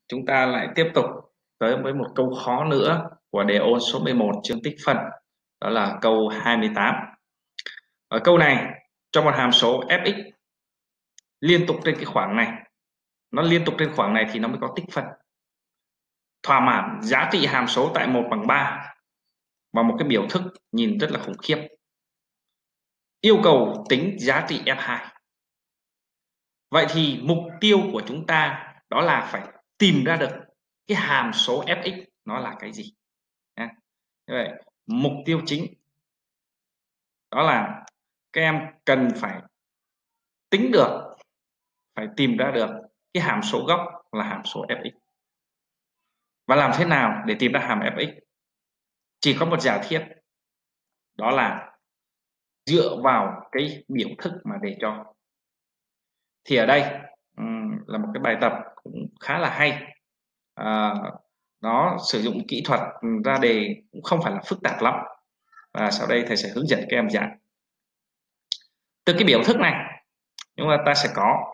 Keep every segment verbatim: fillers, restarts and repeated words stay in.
chúng ta lại tiếp tục tới với một câu khó nữa của đề ôn số mười một chương tích phân, đó là câu hai mươi tám. Ở câu này cho một hàm số fx liên tục trên cái khoảng này, nó liên tục trên khoảng này thì nó mới có tích phân, thỏa mãn giá trị hàm số tại một bằng ba và một cái biểu thức nhìn rất là khủng khiếp. Yêu cầu tính giá trị ép hai. Vậy thì mục tiêu của chúng ta đó là phải tìm ra được cái hàm số fx nó là cái gì. Như vậy mục tiêu chính đó là các em cần phải tính được, phải tìm ra được cái hàm số gốc là hàm số fx. Và làm thế nào để tìm ra hàm fx? Chỉ có một giả thiết, đó là dựa vào cái biểu thức mà đề cho. Thì ở đây um, là một cái bài tập cũng khá là hay. À, nó sử dụng kỹ thuật ra đề cũng không phải là phức tạp lắm, và sau đây thầy sẽ hướng dẫn các em giải. Từ cái biểu thức này chúng ta sẽ có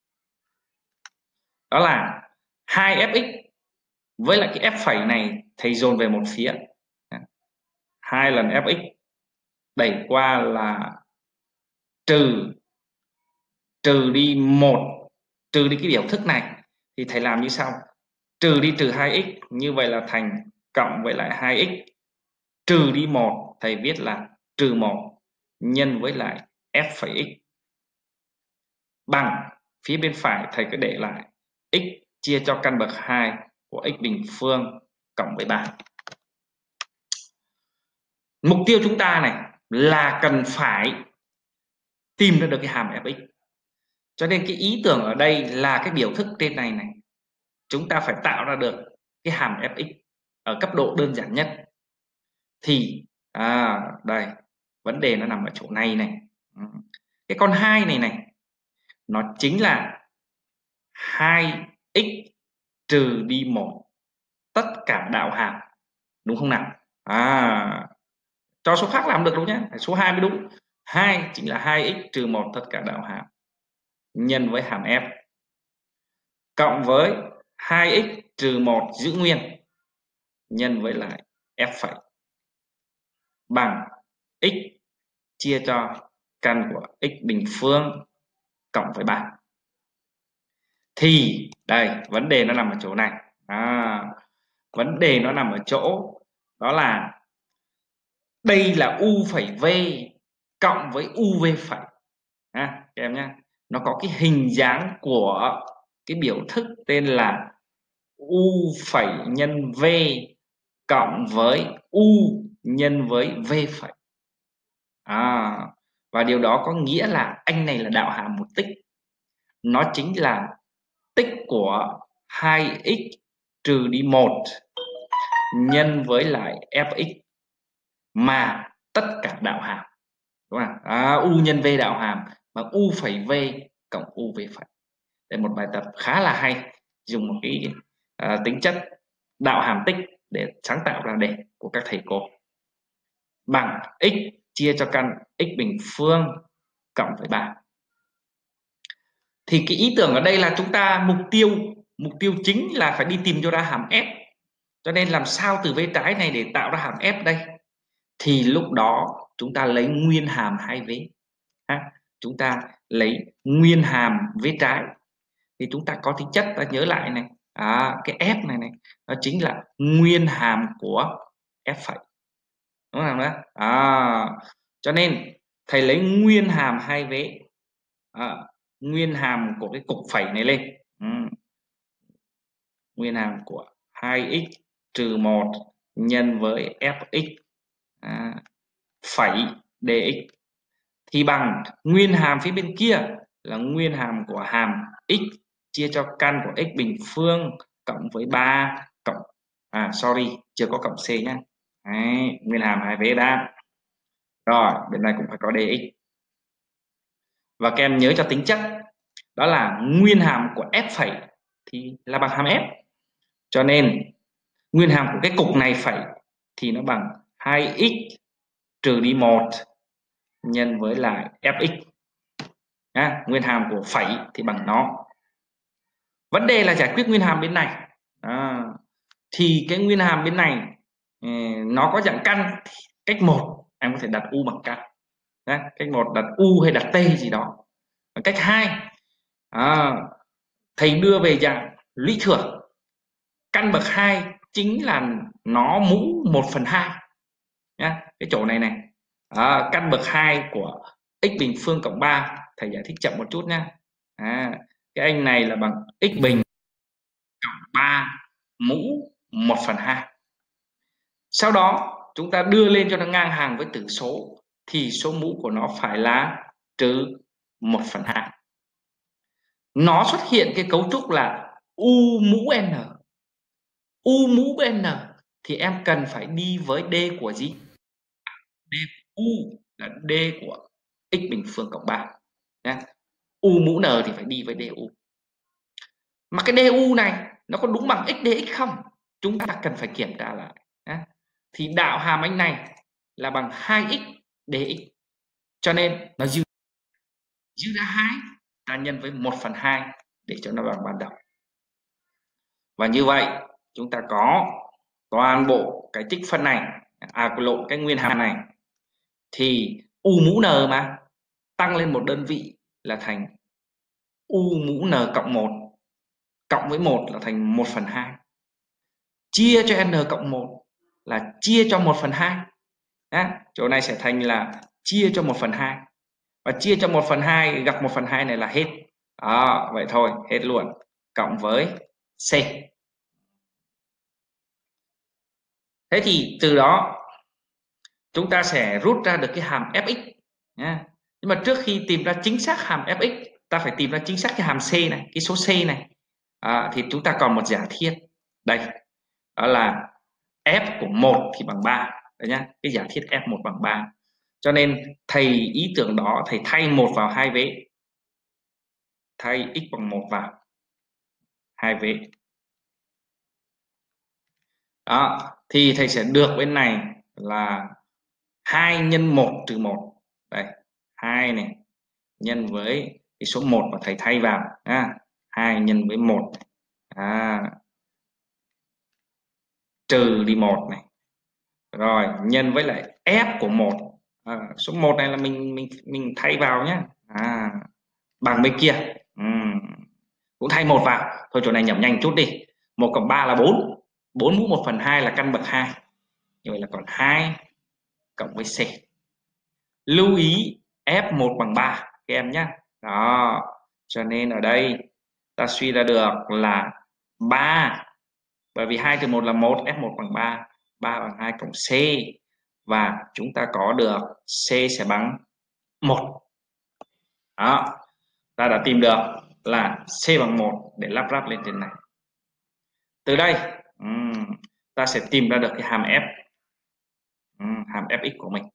đó là hai fx với lại cái f phẩy này thầy dồn về một phía, hai lần fx đẩy qua là trừ trừ đi một, trừ đi cái biểu thức này thì thầy làm như sau: trừ đi trừ hai x, như vậy là thành cộng với lại hai x, trừ đi một, thầy viết là trừ một, nhân với lại f phẩy x, bằng phía bên phải thầy cứ để lại x chia cho căn bậc hai của x bình phương cộng với ba. Mục tiêu chúng ta này là cần phải tìm ra được cái hàm fx. Cho nên cái ý tưởng ở đây là cái biểu thức trên này này, chúng ta phải tạo ra được cái hàm fx ở cấp độ đơn giản nhất. Thì à, đây vấn đề nó nằm ở chỗ này này. Cái con hai này này nó chính là hai x trừ đi một tất cả đạo hàm, đúng không nào? À, cho số khác làm được đúng nhé, số hai mới đúng. Hai chính là hai x trừ một tất cả đạo hàm nhân với hàm f, cộng với hai x trừ một giữ nguyên nhân với lại f phẩy, bằng x chia cho căn của x bình phương cộng với ba. Thì đây vấn đề nó nằm ở chỗ này. À, vấn đề nó nằm ở chỗ đó là đây là u phẩy v cộng với uv phẩy. À, các em nhé, nó có cái hình dáng của cái biểu thức tên là u phẩy nhân v cộng với u nhân với v phẩy. À, và điều đó có nghĩa là anh này là đạo hàm một tích, nó chính là tích của hai x trừ đi một nhân với lại fx mà tất cả đạo hàm, đúng không? À, u nhân v đạo hàm và u phẩy v cộng uv phẩy. Đây một bài tập khá là hay, dùng một cái uh, tính chất đạo hàm tích để sáng tạo ra đề của các thầy cô. Bằng x chia cho căn x bình phương cộng với ba. Thì cái ý tưởng ở đây là chúng ta mục tiêu mục tiêu chính là phải đi tìm cho ra hàm f. Cho nên làm sao từ vế trái này để tạo ra hàm f đây? Thì lúc đó chúng ta lấy nguyên hàm hai vế. Ha, chúng ta lấy nguyên hàm vế trái thì chúng ta có tính chất, ta nhớ lại này, à, cái f này này nó chính là nguyên hàm của f phẩy, đúng không đó? À, cho nên thầy lấy nguyên hàm hai vế, à, nguyên hàm của cái cục phẩy này lên, ừ. Nguyên hàm của hai x trừ một nhân với fx à, phẩy dx thì bằng nguyên hàm phía bên kia là nguyên hàm của hàm x chia cho căn của x bình phương cộng với ba cộng à sorry chưa có cộng c nhé. Đấy, nguyên hàm hai vế đã rồi, bên này cũng phải có dx. Và các em nhớ cho tính chất đó là nguyên hàm của f phẩy thì là bằng hàm f, cho nên nguyên hàm của cái cục này phẩy thì nó bằng hai x trừ đi một nhân với lại fx. À, nguyên hàm của phẩy thì bằng nó. Vấn đề là giải quyết nguyên hàm bên này, Đó. Thì cái nguyên hàm bên này nó có dạng căn. Cách một em có thể đặt u bằng căn. Đấy, cách một đặt u hay đặt t gì đó. Cách hai, à, thầy đưa về dạng lũy thừa. Căn bậc hai chính là nó mũ một phần hai nhá. Cái chỗ này này, à, căn bậc hai của x bình phương cộng ba, thầy giải thích chậm một chút nhá. À, cái anh này là bằng x bình cộng ba mũ một phần hai. Sau đó chúng ta đưa lên cho nó ngang hàng với tử số thì số mũ của nó phải là trừ một phần hai. Nó xuất hiện cái cấu trúc là u mũ n. U mũ n thì em cần phải đi với d của gì? D của u là d của x bình phương cộng ba nhé. U mũ n thì phải đi với du. Mà cái du này nó có đúng bằng x dx không? Chúng ta cần phải kiểm tra lại nhé. Thì đạo hàm anh này là bằng hai x dx, cho nên nó dư dư ra hai, ta nhân với một phần hai để cho nó bằng ban đầu. Và như vậy chúng ta có toàn bộ cái tích phân này, à lộn cái nguyên hàm này, thì u mũ n mà tăng lên một đơn vị là thành u mũ n cộng một cộng với một là thành một phần hai. Chia cho n cộng một là chia cho một phần hai. Đó, chỗ này sẽ thành là chia cho một phần hai. Và chia cho một phần hai gặp một phần hai này là hết. Đó, vậy thôi, hết luôn. Cộng với C. Thế thì từ đó chúng ta sẽ rút ra được cái hàm fx nha. Nhưng mà trước khi tìm ra chính xác hàm fx, ta phải tìm ra chính xác cái hàm c này, cái số c này. À, thì chúng ta còn một giả thiết đây, đó là f của một thì bằng ba. Đấy nhá, cái giả thiết f một bằng ba. Cho nên thầy ý tưởng đó, thầy thay một vào hai vế, thay x bằng một vào hai vế. Đó, thì thầy sẽ được bên này là hai nhân một trừ một. Đây, hai này nhân với cái số một mà thầy thay vào à, hai nhân với một, à, trừ đi một này, rồi nhân với lại f của một, à, số một này là mình mình mình thay vào nhé, à, bằng bên kia, uhm. cũng thay một vào thôi. Chỗ này nhẩm nhanh chút đi, một cộng ba là bốn, bốn mũ một phần hai là căn bậc hai, như vậy là còn hai cộng với c. Lưu ý f một bằng ba các em nhé. Đó, cho nên ở đây ta suy ra được là ba, bởi vì hai trừ một là một, f một bằng ba, ba bằng hai cộng c, và chúng ta có được c sẽ bằng một. Đó, ta đã tìm được là c bằng một để lắp ráp lên trên này. Từ đây um, ta sẽ tìm ra được cái hàm f, um, hàm fx của mình.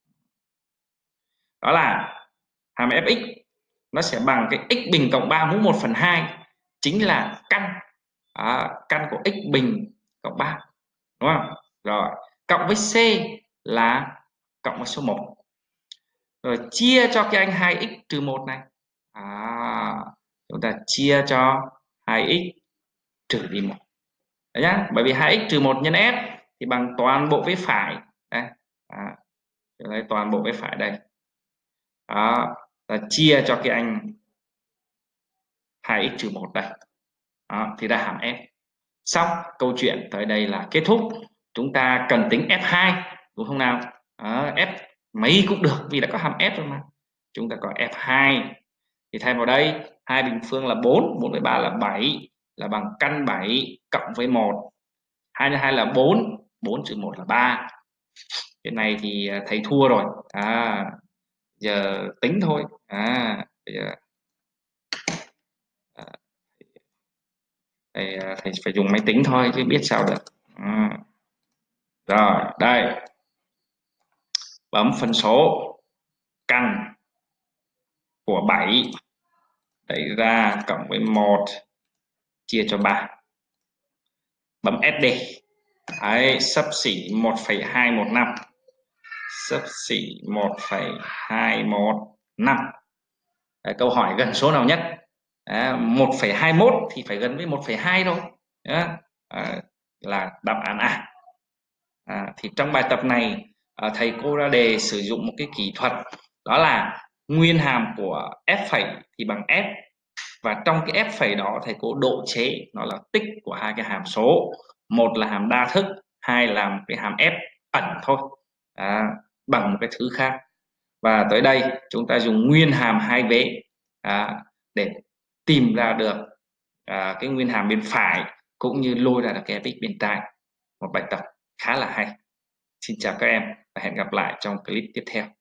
Đó là hàm fx nó sẽ bằng cái x bình cộng ba mũ một phần hai, chính là căn, à, căn của x bình cộng ba, đúng không? Rồi cộng với c là cộng với số một, rồi chia cho cái anh hai x trừ một này, à, chúng ta chia cho hai x trừ đi một. Đấy nhá, bởi vì hai x trừ một nhân f thì bằng toàn bộ vế phải đây, à, đây toàn bộ vế phải đây. Đó, ta chia cho cái anh hai x trừ một đây. Đó, thì ra hàm f. Xong, câu chuyện tới đây là kết thúc. Chúng ta cần tính f hai, đúng không nào? Đó, f mấy cũng được vì đã có hàm f rồi mà. Chúng ta có f hai thì thay vào đây, hai bình phương là bốn, bốn với ba là bảy, là bằng căn bảy cộng với một. hai nhân hai là bốn, bốn trừ một là ba. Cái này thì thầy thua rồi. À, giờ tính thôi. À, bây giờ à, thầy, thầy phải dùng máy tính thôi chứ biết sao được. À. Rồi, đây. Bấm phân số căn của bảy đẩy ra cộng với một chia cho ba. Bấm ét đê. Đấy, xấp xỉ một phẩy hai một năm. Xấp xỉ một phẩy hai một năm. Đấy, câu hỏi gần số nào nhất? Đấy, một phẩy hai mốt thì phải gần với một phẩy hai thôi. Đấy, à, là đáp án A. À, thì trong bài tập này à, thầy cô ra đề sử dụng một cái kỹ thuật, đó là nguyên hàm của f phẩy thì bằng f, và trong cái f phẩy đó thầy cô độ chế nó là tích của hai cái hàm số, một là hàm đa thức, hai là cái hàm f ẩn thôi, à, bằng một cái thứ khác. Và tới đây chúng ta dùng nguyên hàm hai vế à, để tìm ra được à, cái nguyên hàm bên phải cũng như lôi ra được cái f(x) bên trái. Một bài tập khá là hay. Xin chào các em và hẹn gặp lại trong clip tiếp theo.